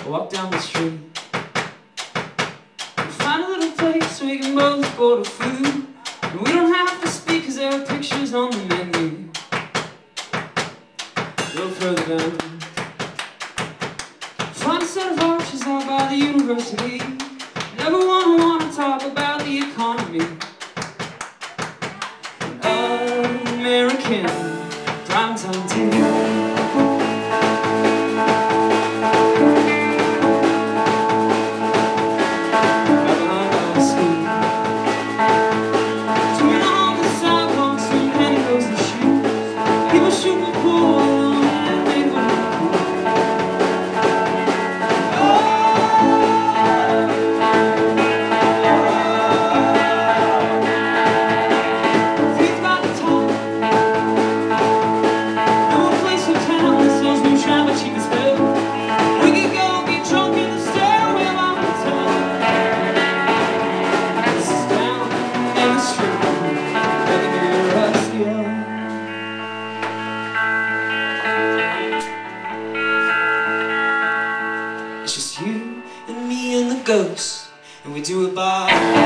I walk down the street and find a little place where we can both order food. And we don't have to speak cause there are pictures on the menu. A little further down, find a set of arches out by the university. Never want to talk about the economy. American primetime TV. It's just you and me and the ghosts, and we do it by